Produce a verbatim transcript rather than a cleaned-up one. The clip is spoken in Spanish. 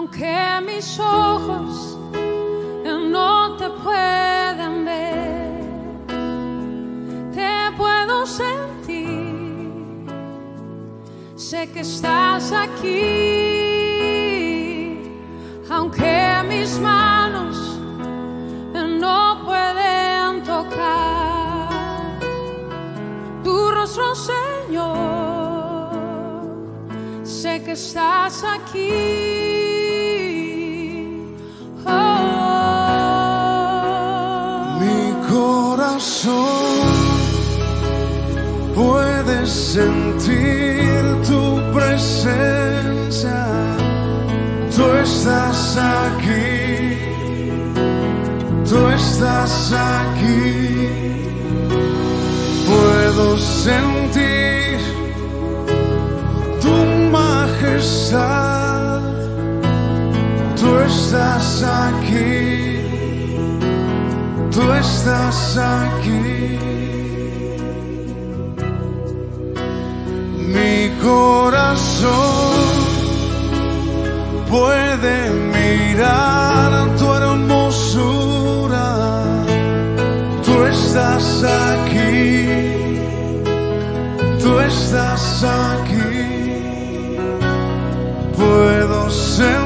aunque mis ojos no te pueden ver, te puedo sentir, sé que estás aquí, aunque mis manos no pueden tocar tu rostro, Señor, sé que estás aquí. Puedes sentir tu presencia, tú estás aquí, tú estás aquí. Puedo sentir tu majestad, tú estás aquí, tú estás aquí. Mi corazón puede mirar tu hermosura, tú estás aquí, tú estás aquí. Puedo sentir